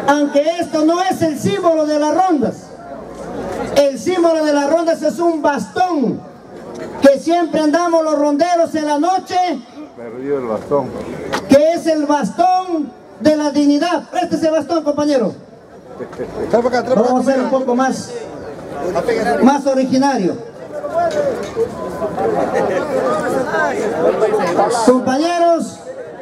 aunque esto no es el símbolo de las rondas. El símbolo de las rondas es un bastón que siempre andamos los ronderos en la noche. Perdió el bastón. Que es el bastón de la dignidad. Preste ese bastón, compañero. Vamos a ser un poco más originario. Compañeros,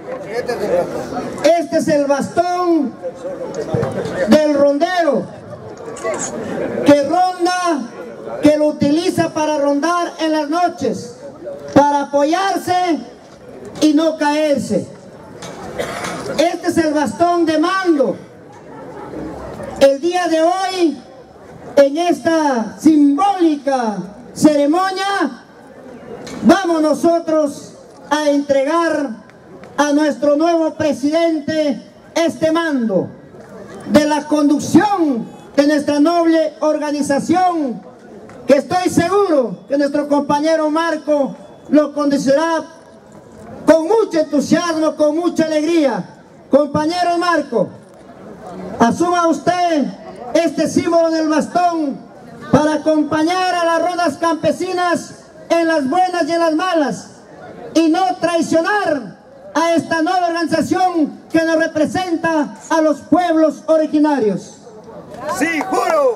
este es el bastón del rondero que ronda, que lo utiliza para rondar en las noches, para apoyarse y no caerse. Este es el bastón de mando. El día de hoy, en esta simbólica ceremonia, vamos nosotros a entregar a nuestro nuevo presidente este mando de la conducción de nuestra noble organización, que estoy seguro que nuestro compañero Marco lo conducirá con mucho entusiasmo, con mucha alegría. Compañero Marco, asuma usted este símbolo del bastón para acompañar a las rondas campesinas en las buenas y en las malas, y no traicionar a esta nueva organización que nos representa a los pueblos originarios. ¡Sí, juro!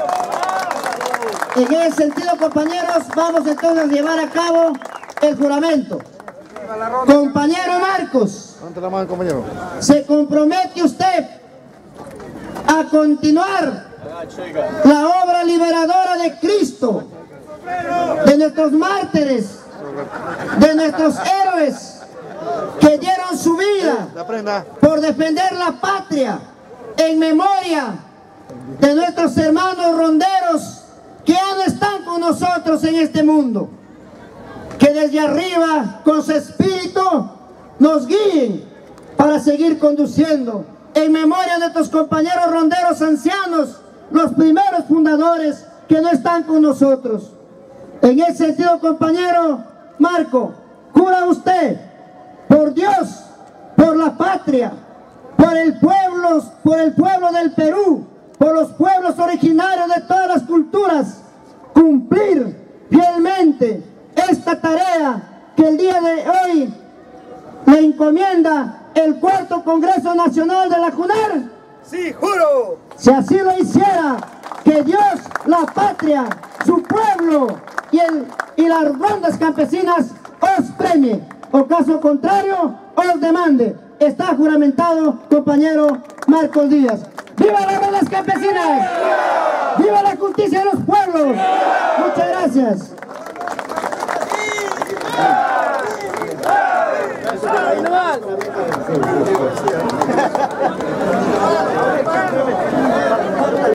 En ese sentido, compañeros, vamos entonces a llevar a cabo el juramento. Compañero Marcos, ¿se compromete usted a continuar la obra liberadora de Cristo, de nuestros mártires, de nuestros héroes que dieron su vida por defender la patria, en memoria de nuestros hermanos ronderos que ya no están con nosotros en este mundo? Que desde arriba, con su espíritu, nos guíen para seguir conduciendo, en memoria de nuestros compañeros ronderos ancianos, los primeros fundadores que no están con nosotros. En ese sentido, compañero Marco, jura usted por Dios, por la patria, por el pueblo del Perú, por los pueblos originarios de todas las culturas, cumplir fielmente esta tarea que el día de hoy le encomienda el Cuarto Congreso Nacional de la JUNAR? ¡Sí, juro! Si así lo hiciera, que Dios, la patria, su pueblo y las rondas campesinas os premie, o caso contrario, os demande. Está juramentado, compañero Marcos Díaz. ¡Viva las rondas campesinas! ¡Viva la justicia de los pueblos! Muchas gracias. Ahí nomás.